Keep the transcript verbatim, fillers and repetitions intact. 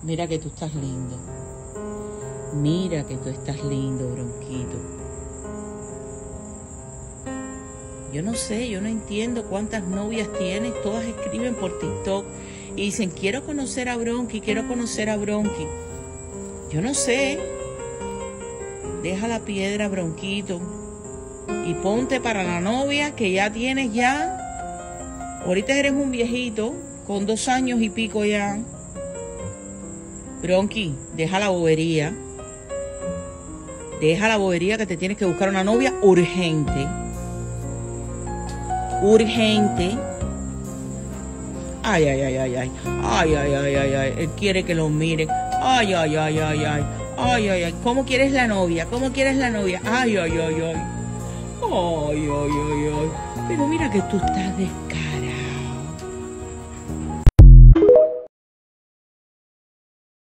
Mira que tú estás lindo. Mira que tú estás lindo, Bronquito. Yo no sé, yo no entiendo cuántas novias tienes. Todas escriben por TikTok y dicen, quiero conocer a Bronqui, quiero conocer a Bronqui. Yo no sé. Deja la piedra, Bronquito, y ponte para la novia que ya tienes ya. Ahorita eres un viejito con dos años y pico ya. Bronqui, deja la bobería. Deja la bobería que te tienes que buscar una novia urgente. Urgente. Ay, ay, ay, ay, ay. Ay, ay, ay, ay, ay. Él quiere que lo miren. Ay, ay, ay, ay, ay. Ay, ay, ay. ¿Cómo quieres la novia? ¿Cómo quieres la novia? Ay, ay, ay, ay. Ay, ay, ay, ay. Pero mira que tú estás descarado.